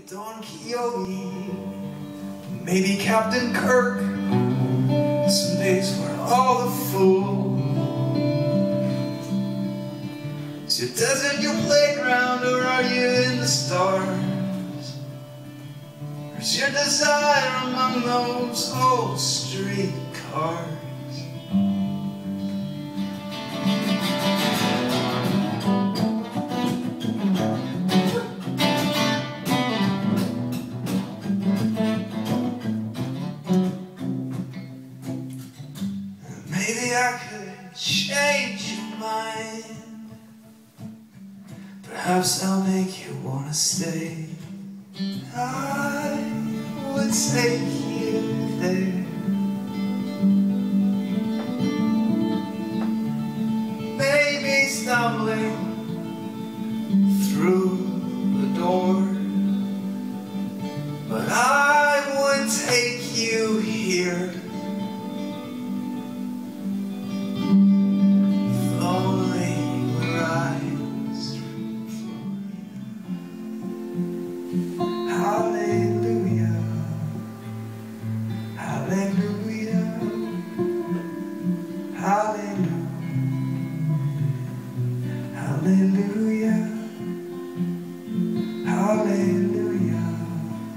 Don Quixote, maybe Captain Kirk. Some days we're all the fool. Is your desert your playground, or are you in the stars? Or is your desire among those old street cars? Maybe I could change your mind. Perhaps I'll make you wanna stay. I would take you there. Maybe stumbling through the door, but I would take you here. Hallelujah, hallelujah, hallelujah, hallelujah, hallelujah,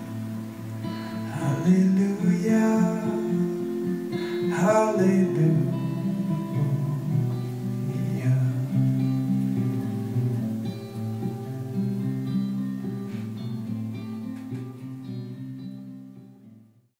hallelujah, hallelujah.